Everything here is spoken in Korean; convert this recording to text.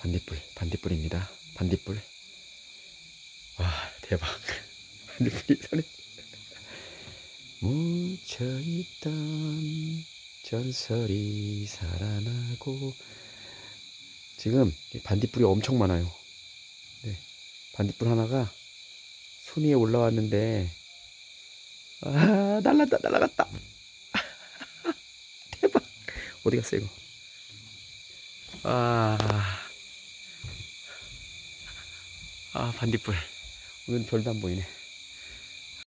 반딧불입니다. 반딧불. 와, 대박. 반딧불이 손에 묻혀있던 전설이 살아나고. 지금 반딧불이 엄청 많아요. 네, 반딧불 하나가 손 위에 올라왔는데, 아, 날라갔다. 대박. 어디 갔어 이거? 반딧불. 오늘 별도 안 보이네.